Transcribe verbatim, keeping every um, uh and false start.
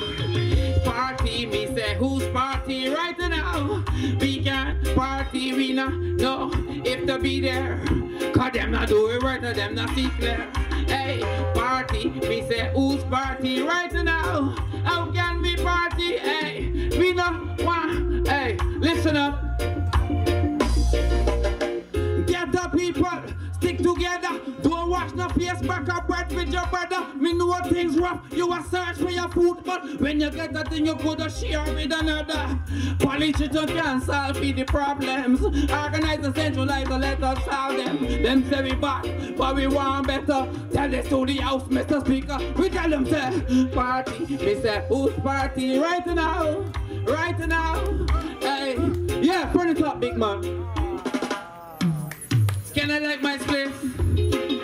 Party, me say, who's party right now? We can party, we not know if to be there. Cause them not do it right, or them not see clear. Hey, party, me say, who's party right now? How can we party? Hey, we not want. Hey, listen up. Get the people, stick together. Don't watch no face back up right with your brother. Me know things rough, you a search for your food, but when you get that thing you coulda share with another. Politicians can't solve the problems. Organize and centralize and let us solve them. Them say we back, but we want better. Tell this to the house, Mister Speaker. We tell them say, party. Me say, who's party right now? Right now. Hey, yeah, turn it up, big man. Can I like my split?